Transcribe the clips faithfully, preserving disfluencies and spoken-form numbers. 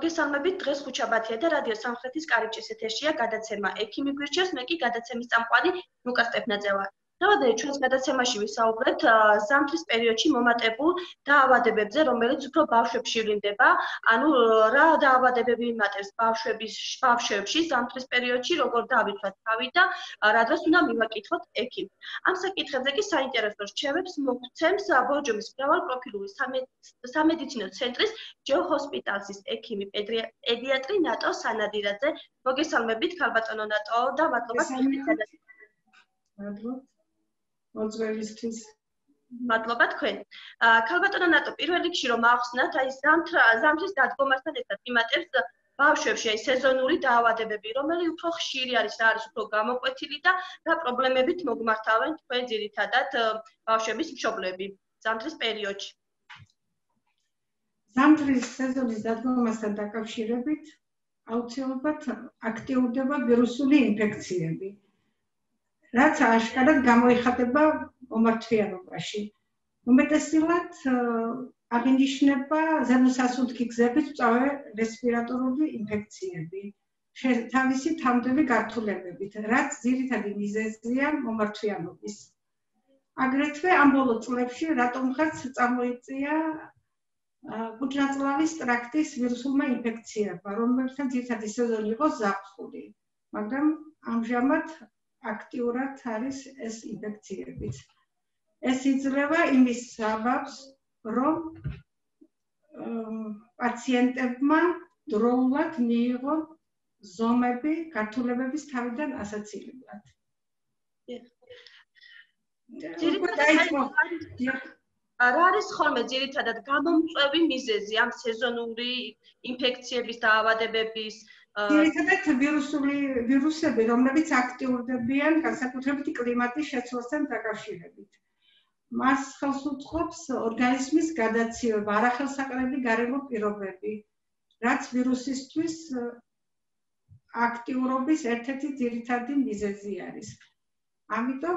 მოგესალმებით, დღეს ხუთშაბათია და რადიო სამხრეთის კარიბჭის ეთერშია გადაცემა ექიმი გვირჩევს, მე კი გადაცემის წამყვანი ლუკა სტეფნაძე ვარ. Დავადე ჩვენს გადაცემაში ვისაუბრებთ ზამთრის პერიოდში მომატებულ დაავადებებზე, რომელიც უფრო ბავშვებში ვლინდება. ანუ რა დაავადებები მიმატებს ბავშვების ბავშვებში ზამთრის პერიოდში, როგორ დავიცვათ თავი და რა დროს უნდა მივაკითხოთ ექიმს. ამ საკითხებზე კი საინტერესო რჩევებს მოგცემს ბორჯომის მრავალპროფილური სამედიცინო ცენტრის ჯო ჰოსპიტალსის ექიმი პედიატრი ნატო სანადირაძე. მოგესალმებით, ქალბატონო ნატო და მადლობა მადლობა მოძველისთვის. მადლობა თქვენ. ქალბატონო ნატო, პირველ რიგში რომ ახსნათ, აი ზამთრის დადგომასთან ერთად მიმატებს ბავშვებში აი სეზონური დაავადებები, რომელი უფრო ხშირი არის, რა არის უფრო გამოკვეთილი და რა პრობლემებით მოგმართავენ თქვენ ძირითადად ბავშვების მშობლები ზამთრის პერიოდში. ზამთრის სეზონის დადგომასთან დაკავშირებით აუცილებლად აქტიურდება ვირუსული ინფექციები, რაც აშკარად გამოიხატება მომართვიანობაში. უმეტესად აღინიშნება ზემოსასუნთქი გზების მწვავე რესპირატორული ინფექციები, თავისი თავმდები გართულებებით, რაც ძირითადი მიზეზია მომართვიანობის. აგრეთვე ამ ბოლო წლებში რატომღაც წარმოიწია კუჭნაწლავის ტრაქტის ვირუსულმა ინფექციებმა, რომელთა ძირითადი სეზონი იყო ზაფხული, მაგრამ ამჟამად აქტიურად არის ეს ინფექციებიც. ეს იძლევა იმის საბაბს, რომ პაციენტებმა დროულად მიიღო ზომები გართულებების თავიდან ასაცილებლად. რა არის ხოლმე ძირითადად გამომწვევი მიზეზი ამ სეზონური ინფექციების დაავადებების? ძირითადად ვირუსული ვირუსები, რომლებიც აქტიურდებიან განსაკუთრებით კლიმატის შეცვლასთან დაკავშირებით. მას ხელს უწყობს ორგანიზმის გადაცივება, არახელსაყრელი გარემო პირობები, რაც ვირუსისთვის აქტიურობის ერთ-ერთი ძირითადი მიზეზი არის. ამიტომ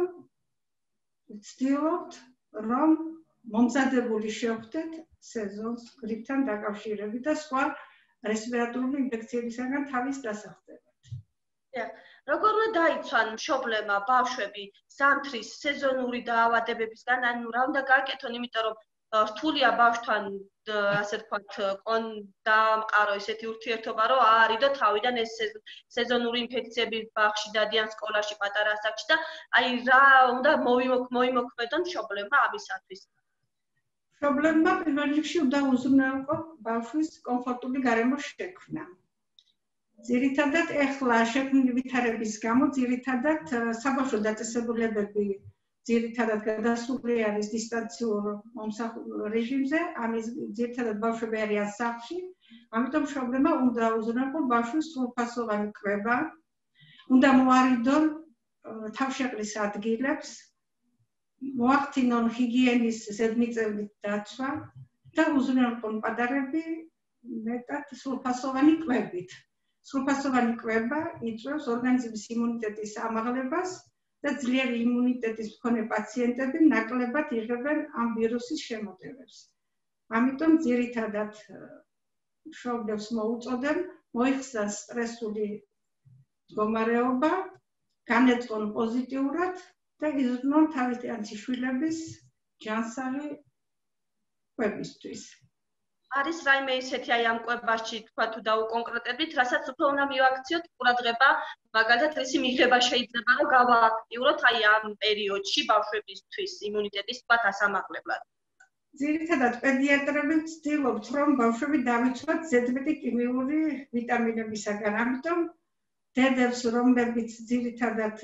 ვცდილობთ, რომ მომზადებული შევხვდეთ სეზონს გრიპთან დაკავშირებით და სხვა რესპირატორული ინფექციებისგან თავის დასახდებად. როგორ უნდა დაიცვან მშობლებმა ბავშვები ზამთრის სეზონური დაავადებებისგან, ანუ რა უნდა გააკეთონ, იმიტომ რომ რთულია ბავშვთან ასე ვთქვათ, დაამყარო ესეთი ურთიერთობა, რომ აარიდო თავიდან ეს სეზონური ინფექციები ბაღში დადიან სკოლაში, პატარა ასაკში და აი რა უნდა მოიმოქმედონ მშობლებმა ამისათვის. მშობლებმა პირველ რიგში უნდა უზრუნველყო ბავშვის კომფორტული გარემოს შექმნა. ძირითადად ეხლა შექმნილი ვითარების გამო ძირითადად საბავშვო დაწესებულებები ძირითადად გადასული არის დისტანციურ რეჟიმზე, ამის ძირითადად ბავშვები არიან სახლში, ამიტომ მშობლებმა უნდა უზრუნველყონ ბავშვის სრულფასოვანი კვება, უნდა მოარიდონ თავშეყრის ადგილებს, მოახდინონ ჰიგიენის ზედმიწევნით დაცვა და უზრუნველყონ პატარები მეტად სრულფასოვანი კვებით. სრულფასოვანი კვება იწვევს ორგანიზმის იმუნიტეტის ამაღლებას და ძლიერი იმუნიტეტის მქონე პაციენტები ნაკლებად იღებენ ამ ვირუსის შემოტევებს. ამიტომ ძირითადად მშობლებს მოუწოდებ მოიხსნას სტრესული მდგომარეობა, განეწყონ პოზიტიურად და იზრუნონ თავისი შვილების ჯანსაღი კვებისთვის. არის რაიმე ისეთი აი ამ კვებაში თქვა თუ დაუკონკრეტებით, რასაც უფრო უნდა მივაქციოთ ყურადღება, მაგალითად ისი მიღება შეიძლება რომ გავააქტიუროთ აი ამ პერიოდში ბავშვებისთვის იმუნიტეტის თქვა ასამაღლებლად. ძირითადად პედიატრები ვცდილობთ, რომ ბავშვები დავიცვათ ზედმეტი კიმიური ვიტამინებისაგან, ამიტომ დედებს, რომლებიც ძირითადად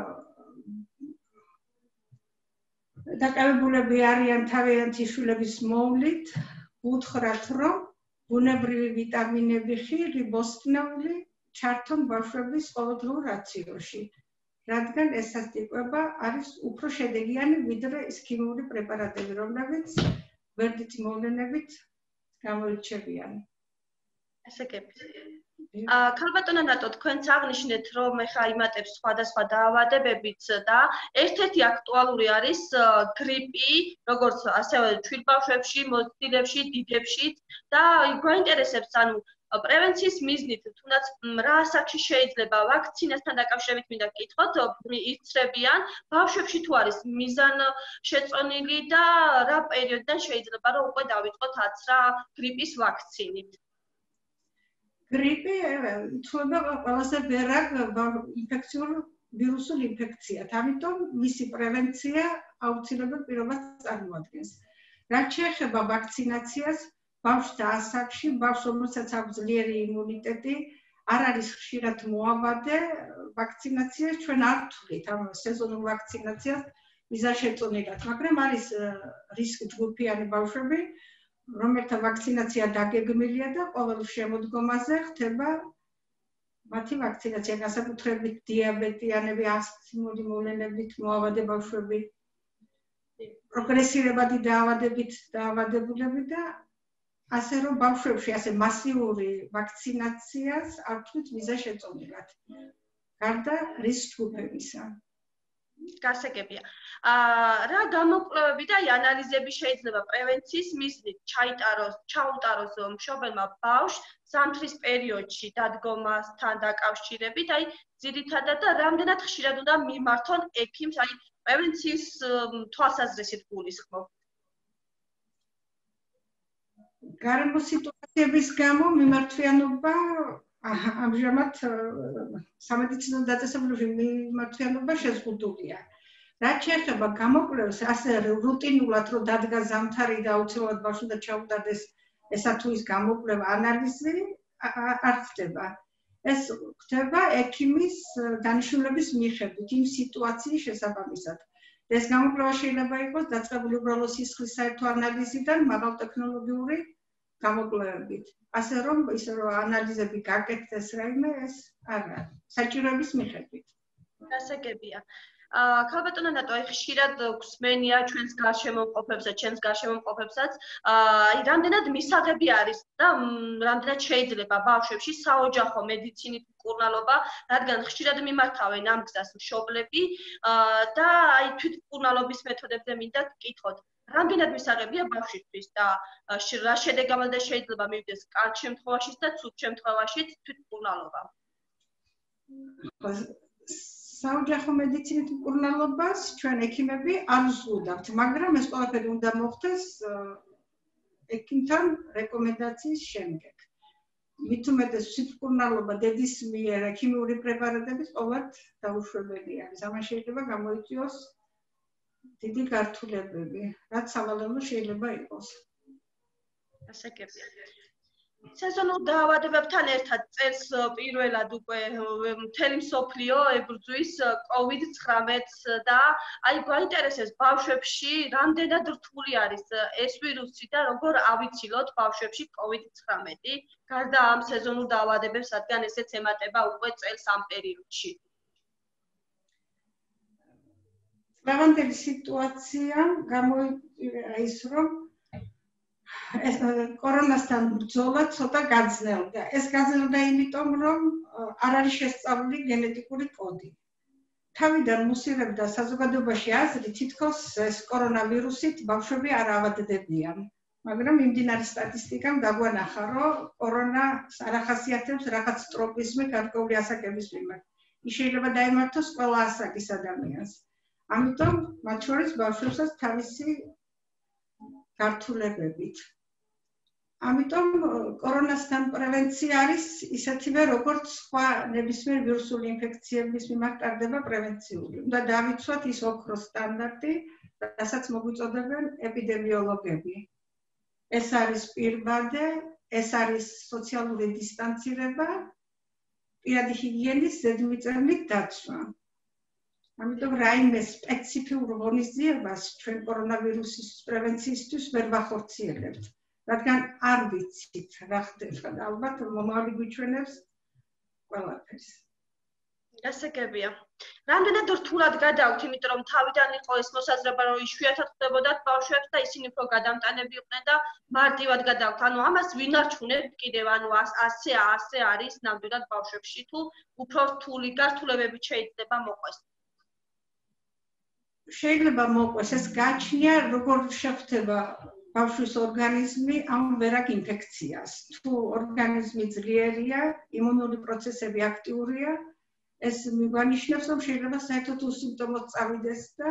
დაკავებულები არიან თავიანთი შვილების მოვლით, უთხრათ, რომ ბუნებრივი ვიტამინები, ხილი, ბოსტნეული ჩართონ ბავშვების ყოველდღიურ რაციონში, რადგან ესეთი კვება არის უფრო შედეგიანი ვიდრე ის ქიმიური პრეპარატები, რომლებიც გვერდითი მოვლენებით გამოირჩევიან. ესე გეპს. ქალბატონო ნატო, თქვენც აღნიშნეთ, რომ ეხა იმატებს სხვადასხვა დაავადებებიც და ერთ-ერთი აქტუალური არის გრიპი, როგორც ასევე ჩვილბავშვებში, მოცდილებში, დიდებშიც და გვაინტერესებს, ანუ პრევენციის მიზნით, თუნდაც რა ასაკში შეიძლება ვაქცინასთან დაკავშირებით მინდა გკითხოთ, იცრებიან, ბავშვებში თუ არის მიზანშეწონილი და რა პერიოდიდან შეიძლება რომ უკვე დავიწყოთ აცრა გრიპის ვაქცინით? გრიპი იცვლება ყველაზე ბევრად ინფექციურ ვირუსულ ინფექციად, ამიტომ მისი პრევენცია აუცილებლად პირობას წარმოადგენს. რაც შეეხება ვაქცინაციას, ბავშვთა ასაკში, ბავშვს, რომელსაც აქვს ძლიერი იმუნიტეტი, არ არის ხშირად მოავადე ვაქცინაციას, ჩვენ არ ვთვლით ამ სეზონურ ვაქცინაციას მიზანშეწონილად, მაგრამ არის რისკ ჯგუფიანი ბავშვები, რომელთა ვაქცინაცია დაგეგმილია და ყოველ შემოდგომაზე ხდება მათი ვაქცინაცია, განსაკუთრებით დიაბეტიანები, ასთმური მოვლენებით მოავადე ბავშვები, პროგრესირებადი დაავადებით დაავადებულები და ასე რომ ბავშვებში ასე მასიური ვაქცინაციას არ ვთვლით მიზანშეწონილად. გარდა რისკ ჯგუფებისა. გასაგებია. რა გამოკვლევები და ანალიზები შეიძლება პრევენციის მიზნით ჩაიტაროს, ჩაუტაროს მშობელმა ბავშვს ზამთრის პერიოდში დადგომასთან დაკავშირებით, აი ძირითადად და რამდენად ხშირად უნდა მიმართონ ექიმს, აი პრევენციის თვალსაზრისით გულისხმობ. გარემო სიტუაციების გამო მიმართვიანობა ამჟამად სამედიცინო დაწესებულებებში მიმართვიანობა შეზღუდულია. რაც შეეხება გამოკვლევებს, ასე რუტინულად რომ დადგა ზამთარი და აუცილებლად ბავშვს უნდა ჩაუტარდეს ესა თუ ის გამოკვლევა ანალიზი არ ხდება. ეს ხდება ექიმის დანიშნულების მიხედვით იმ სიტუაციის შესაბამისად. ეს გამოკვლევა შეიძლება იყოს დაწყებული უბრალო სისხლის საერთო ანალიზიდან მაღალტექნოლოგიური გამოკვლევებით. ასე რომ ისე რომ ანალიზები გაკეთდეს რაიმე ეს არა, საჭიროების მიხედვით. გასაგებია. ქალბატონო ნატო, აი ხშირად გვსმენია ჩვენს გარშემოყოფებსა, ჩვენს გარშემოყოფებსაც, აი რამდენად მისაღები არის და რამდენად შეიძლება ბავშვებში საოჯახო მედიცინით მკურნალობა, რადგან ხშირად მიმართავენ ამ გზას მშობლები და აი თვითმკურნალობის მეთოდებზე მინდა გკითხოთ. რამდენად მისაღებია ბავშვისთვის და რა შედეგამდე შეიძლება მივიდეს კარგ შემთხვევაშიც და ცუდ შემთხვევაშიც თვითმკურნალობა? საოჯახო მედიცინით მკურნალობას ჩვენ ექიმები არ ვზღუდავთ, მაგრამ ეს ყველაფერი უნდა მოხდეს ექიმთან რეკომენდაციის შემდეგ. მით უმეტეს თვითმკურნალობა დედის მიერ ქიმიური პრეპარატების ყოველთ დაუშვებელი არის. ამან შეიძლება გამოიწვიოს დიდი გართულებები, რაც სავალალო შეიძლება იყოს. გასაგებია. სეზონურ დაავადებებთან ერთად წელს პირველად უკვე მთელი მსოფლიო ებრძვის კოვიდ ცხრამეტს და აი გვაინტერესებს ბავშვებში რამდენად რთული არის ეს ვირუსი და როგორ ავიცილოთ ბავშვებში კოვიდ ცხრამეტი გარდა ამ სეზონურ დაავადებებს, რადგან ესეც ემატება უკვე წელს ამ პერიოდში. დღევანდელი სიტუაცია გამოიწვია ის, რომ ეს კორონასთან ბრძოლა ცოტა გაძნელდა. ეს გაძნელდა იმიტომ, რომ არ არის შესწავლილი გენეტიკური კოდი. თავიდან მუსირებდა საზოგადოებაში აზრი, თითქოს ეს კორონავირუსით ბავშვები არ ავადდებიან. მაგრამ მიმდინარე სტატისტიკამ დაგვანახა, რომ კორონა არ ახასიათებს რაღაც ტროპიზმი გარკვეული ასაკების მიმართ. ის შეიძლება დაემართოს ყველა ასაკის ადამიანს. ამიტომ მათ შორის ბავშვებსაც თავისი გართულებებით. ამიტომ კორონასთან პრევენცია არის ისეთივე, როგორც სხვა ნებისმიერ ვირუსული ინფექციების მიმართ ტარდება პრევენციული. უნდა დავიცვათ ის ოქროს სტანდარტი, რასაც მოგვიწოდებენ ეპიდემიოლოგები. ეს არის პირბადე, ეს არის სოციალური დისტანცირება, პირადი ჰიგიენის ზედმიწევნით დაცვა. ამიტომ რაიმე სპეციფიურ ღონისძიებას ჩვენ კორონავირუსის პრევენციისთვის ვერ ვახორციელებთ. რადგან არ ვიცით რა ხდება და ალბათ მომავალი გვიჩვენებს ყველაფერს. გასაგებია. რამდენად რთულად გადავთ, იმიტომ რომ თავიდან იყო ეს მოსაზრება, რომ იშვიათად ხდებოდათ ბავშვებს და ისინი უფრო გადამტანები იყვნენ და მარტივად გადავთ. ანუ ამას ვინარჩუნებთ კიდევ, ანუ ასე ასე არის ნამდვილად ბავშვებში თუ უფრო რთული გართულებებით შეიძლება მოყვეს. შეიძლება მოყვეს ეს გაჩნია, როგორ შეხვდება ბავშვის ორგანიზმი ამბერაკ ინფექციას. თუ ორგანიზმი ძლიერია, იმუნური პროცესები აქტიურია, ეს მიგვანიშნებს, რომ შეიძლება საერთოდ უსიმპტომოდ წავიდეს და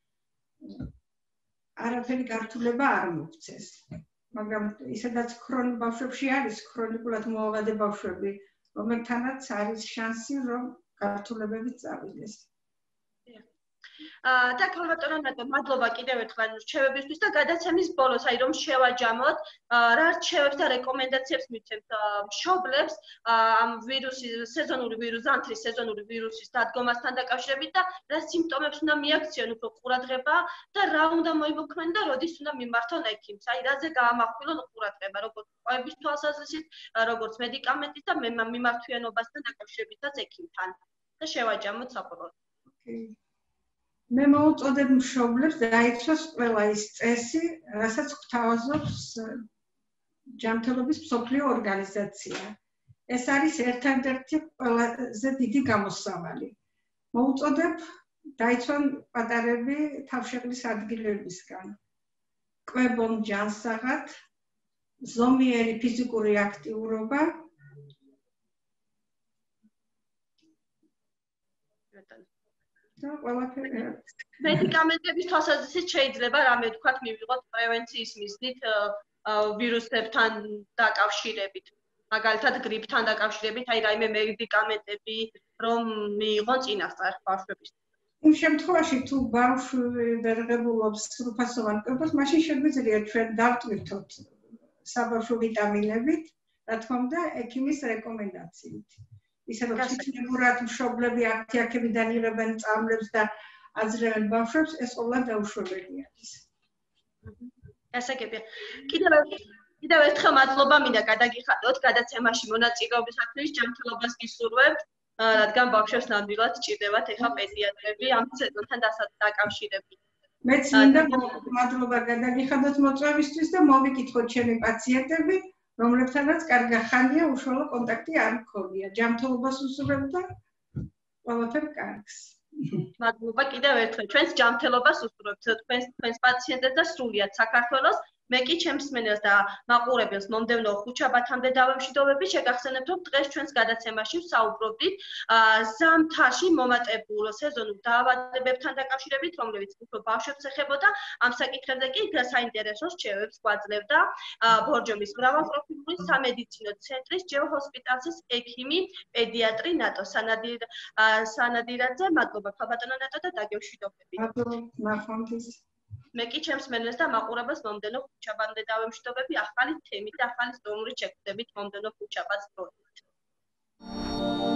არაფერი გართულება არ მოგვცეს. მაგრამ ისედაც ქრონიკულ ბავშვებში არის ქრონიკულად მოავადე ბავშვები, რომელთანაც არის შანსი, რომ გართულებები წავიდეს. და ქალბატონო ნატო, მადლობა კიდევ ერთხელ რჩევებისთვის და გადაცემის ბოლოს, აი რომ შევაჯამოთ, რა რჩევებს და რეკომენდაციებს მიცემთ მშობლებს ამ ვირუსის, სეზონური ვირუს, ზამთრის სეზონური ვირუსის დადგომასთან დაკავშირებით და რა სიმპტომებს უნდა მიაქციონ უფრო ყურადღება და რა უნდა მოიმოქმედონ და როდის უნდა მიმართონ ექიმს? აი რაზე გაამახვილონ ყურადღება, როგორც ყვების თვალსაზრისით, როგორც მედიკამენტის და მიმართვიანობასთან დაკავშირებითაც ექიმთან. და შევაჯამოთ საბოლოოდ. მე მოვუწოდებ მშობლებს დაიცვას ყველა ის წესი, რასაც გვთავაზობს ჯანმრთელობის მსოფლიო ორგანიზაცია. ეს არის ერთადერთი ყველაზე დიდი გამოსავალი. მოვუწოდებ დაიცვან პატარები თავშეყრის ადგილებისგან. კვებონ ჯანსაღად, ზომიერი ფიზიკური აქტიურობა, მედიკამენტების თვალსაზრისით შეიძლება რამე ვთქვათ მივიღოთ პრევენციის მიზნით ვირუსებთან დაკავშირებით, მაგალითად გრიპთან დაკავშირებით, აი რაიმე მედიკამენტები რომ მიიღონ წინასწარ ბავშვების. იმ შემთხვევაში თუ ბავშვი ვერ ღებულობს სრულფასოვან კვებას, მაშინ შეგვიძლია ჩვენ დავტვირთოთ საბავშვო ვიტამინებით, რა თქმა უნდა, ექიმის რეკომენდაციით. ისე რომ თვითმფრინავად მშობლები აფთიაქებიდან იღებენ წამლებს და აძლევენ ბავშვებს, ეს ყოველად დაუშვებელი არის. გასაგებია. კიდევ კიდევ ერთხელ მადლობა მინდა გადაგიხადოთ გადაცემაში მონაწილეობისათვის, ჯანმრთელობას გისურვებთ, რადგან ბავშვებს ნამდვილად სჭირდებათ ეხლა პედიატრები ამ სეზონთან დაკავშირებით. მეც მინდა მადლობა გადაგიხადოთ მოწვევისთვის და მოვიკითხოთ ჩემი პაციენტები, რომლებთანაც კარგი ხანია უშუალო კონტაქტი არ მქონია. ჯანმრთელობას უსურვებთ და ყველაფერ კარგს. მადლობა კიდევ ერთხელ. ჩვენს ჯანმრთელობას უსურვებთ თქვენს თქვენს პაციენტებს და სრულიად საქართველოს. მე კი ჩემს მსმენელს და მაყურებელს მომდევნო ხუთშაბათამდე დავემშვიდობები, შეგახსენებთ, რომ დღეს ჩვენს გადაცემაში ვსაუბრობდით ზამთარში მომატებულ სეზონურ დაავადებებთან დაკავშირებით, რომლებიც უფრო ბავშვებს ეხებოდა. ამ საკითხებზე კი საინტერესო რჩევებს გვაძლევდა ბორჯომის მრავალპროფილური სამედიცინო ცენტრის ჯეო ჰოსპიტალსის ექიმი, პედიატრი ნატო სანადირაძე. მადლობა ქალბატონო ნატო და დაგემშვიდობებით. მადლობა, ნახვამდის. მე კი ჩემს მსმენელს და მაყურებელს მომდევნო ხუთშაბათამდე დავემშვიდობები ახალი თემით და ახალი სტუმრით შეგხვდებით მომდევნო ხუთშაბათს დროებით.